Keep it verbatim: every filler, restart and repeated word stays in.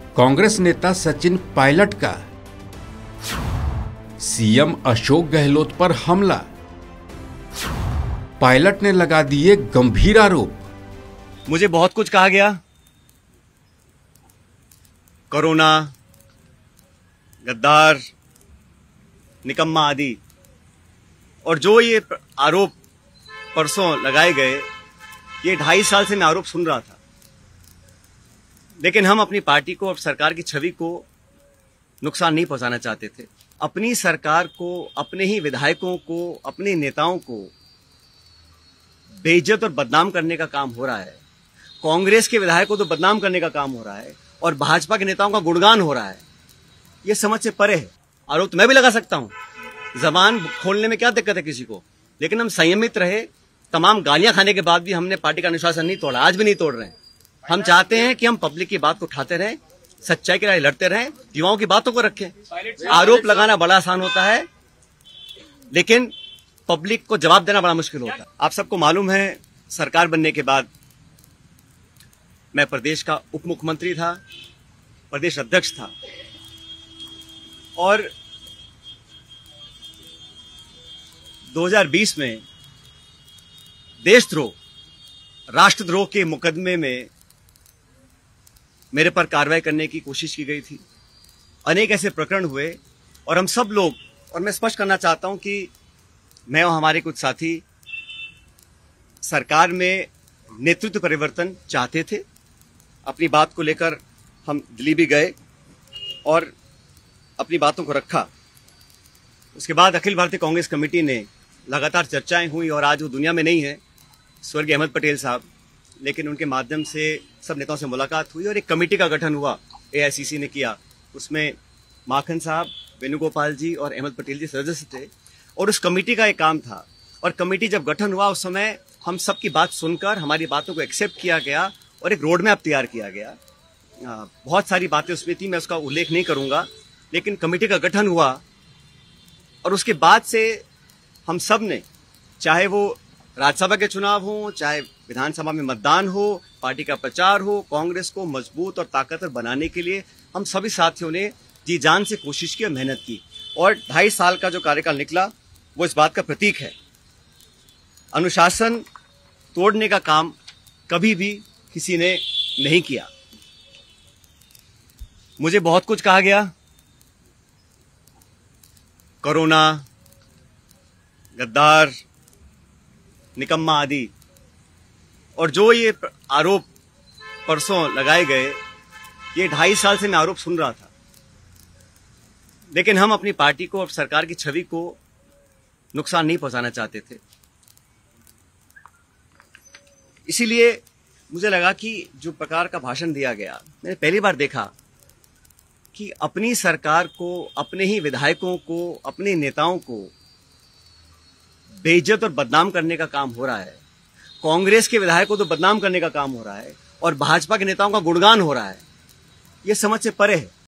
कांग्रेस नेता सचिन पायलट का सीएम अशोक गहलोत पर हमला। पायलट ने लगा दिए गंभीर आरोप। मुझे बहुत कुछ कहा गया, कोरोना, गद्दार, निकम्मा आदि, और जो ये आरोप परसों लगाए गए, ये ढाई साल से मैं आरोप सुन रहा था। लेकिन हम अपनी पार्टी को और सरकार की छवि को नुकसान नहीं पहुंचाना चाहते थे। अपनी सरकार को, अपने ही विधायकों को, अपने नेताओं को बेइज्जत और बदनाम करने का काम हो रहा है। कांग्रेस के विधायकों को तो बदनाम करने का काम हो रहा है और भाजपा के नेताओं का गुणगान हो रहा है। यह समझ से परे है। आरोप तो मैं भी लगा सकता हूं, जबान खोलने में क्या दिक्कत है किसी को, लेकिन हम संयमित रहे। तमाम गालियां खाने के बाद भी हमने पार्टी का अनुशासन नहीं तोड़ा, आज भी नहीं तोड़ रहे हैं। हम चाहते हैं कि हम पब्लिक की बात को उठाते रहें, सच्चाई के लिए लड़ते रहें, युवाओं की बातों को रखें। आरोप लगाना बड़ा आसान होता है, लेकिन पब्लिक को जवाब देना बड़ा मुश्किल होता है। आप सबको मालूम है, सरकार बनने के बाद मैं प्रदेश का उप मुख्यमंत्री था, प्रदेश अध्यक्ष था, और दो हज़ार बीस में देशद्रोह, राष्ट्रद्रोह के मुकदमे में मेरे पर कार्रवाई करने की कोशिश की गई थी। अनेक ऐसे प्रकरण हुए और हम सब लोग, और मैं स्पष्ट करना चाहता हूं कि मैं और हमारे कुछ साथी सरकार में नेतृत्व परिवर्तन चाहते थे। अपनी बात को लेकर हम दिल्ली भी गए और अपनी बातों को रखा। उसके बाद अखिल भारतीय कांग्रेस कमेटी ने लगातार चर्चाएं हुई और आज वो दुनिया में नहीं है, स्वर्गीय अहमद पटेल साहब, लेकिन उनके माध्यम से सब नेताओं से मुलाकात हुई और एक कमेटी का गठन हुआ, एआईसीसी ने किया। उसमें माखन साहब, वेणुगोपाल जी और अहमद पटेल जी सदस्य थे और उस कमेटी का एक काम था। और कमेटी जब गठन हुआ उस समय हम सबकी बात सुनकर हमारी बातों को एक्सेप्ट किया गया और एक रोड मैप तैयार किया गया। आ, बहुत सारी बातें उसमें थी, मैं उसका उल्लेख नहीं करूंगा, लेकिन कमेटी का गठन हुआ और उसके बाद से हम सब ने, चाहे वो राज्यसभा के चुनाव हो, चाहे विधानसभा में मतदान हो, पार्टी का प्रचार हो, कांग्रेस को मजबूत और ताकतवर बनाने के लिए हम सभी साथियों ने जी जान से कोशिश की और मेहनत की। और ढाई साल का जो कार्यकाल निकला वो इस बात का प्रतीक है। अनुशासन तोड़ने का काम कभी भी किसी ने नहीं किया। मुझे बहुत कुछ कहा गया, कोरोना, गद्दार, निकम्मा आदि, और जो ये आरोप परसों लगाए गए, ये ढाई साल से मैं आरोप सुन रहा था। लेकिन हम अपनी पार्टी को और सरकार की छवि को नुकसान नहीं पहुंचाना चाहते थे। इसीलिए मुझे लगा कि जो प्रकार का भाषण दिया गया, मैंने पहली बार देखा कि अपनी सरकार को, अपने ही विधायकों को, अपने नेताओं को बेइज्जत और बदनाम करने का काम हो रहा है। कांग्रेस के विधायकों को तो बदनाम करने का काम हो रहा है और भाजपा के नेताओं का गुणगान हो रहा है। यह समझ से परे है।